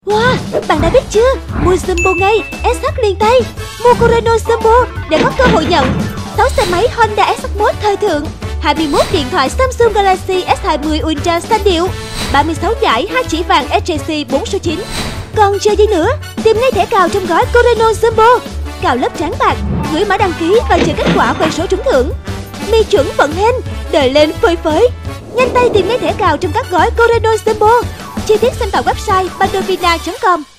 Wow, bạn đã biết chưa? Mua Jumbo ngay, SH liền tay. Mua Coreno Jumbo để có cơ hội nhận 6 xe máy Honda SH1 thời thượng, 21 điện thoại Samsung Galaxy S20 Ultra xanh điệu, 36 giải 2 chỉ vàng SJC 4 số 9. Còn chờ gì nữa? Tìm ngay thẻ cào trong gói Coreno Jumbo. Cào lớp trắng bạc, gửi mã đăng ký và chờ kết quả quay số trúng thưởng. Mi chuẩn vận hên, đời lên phơi phới. Nhanh tay tìm ngay thẻ cào trong các gói Coreno Jumbo. Chi tiết xem tại website pandovina.com.